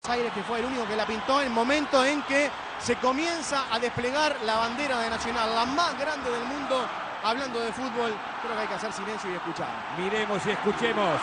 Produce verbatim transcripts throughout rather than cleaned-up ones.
Aires, que fue el único que la pintó en el momento en que se comienza a desplegar la bandera de Nacional, la más grande del mundo. Hablando de fútbol, creo que hay que hacer silencio y escuchar. Miremos y escuchemos.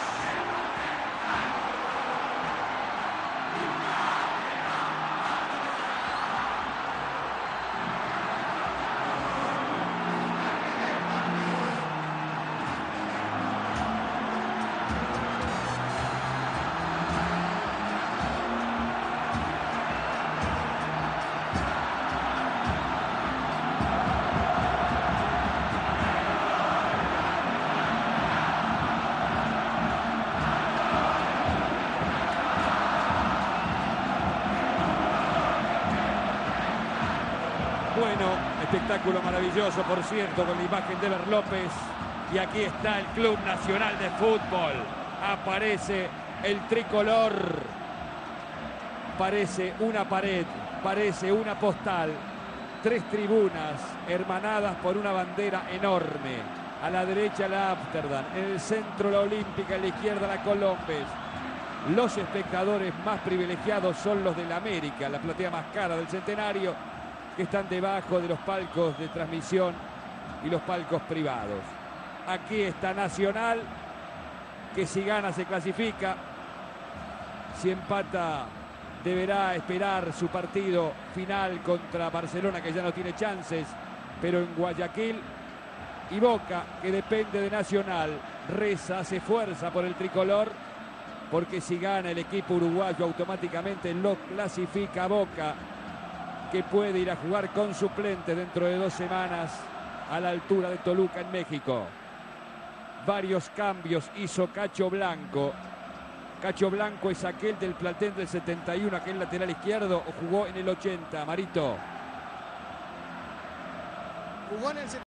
Bueno, espectáculo maravilloso, por cierto, con la imagen de Ever López. Y aquí está el Club Nacional de Fútbol. Aparece el tricolor. Parece una pared, parece una postal. Tres tribunas hermanadas por una bandera enorme. A la derecha la Amsterdam, en el centro la Olímpica, en la izquierda la Colombes. Los espectadores más privilegiados son los de la América, la platea más cara del Centenario, que están debajo de los palcos de transmisión y los palcos privados. Aquí está Nacional, que si gana se clasifica, si empata deberá esperar su partido final contra Barcelona, que ya no tiene chances, pero en Guayaquil. Y Boca, que depende de Nacional, reza, hace fuerza por el tricolor, porque si gana el equipo uruguayo automáticamente lo clasifica a Boca, que puede ir a jugar con suplente dentro de dos semanas a la altura de Toluca en México. Varios cambios hizo Cacho Blanco. Cacho Blanco es aquel del plantel del setenta y uno, aquel lateral izquierdo, o jugó en el ochenta, Marito. Jugó en el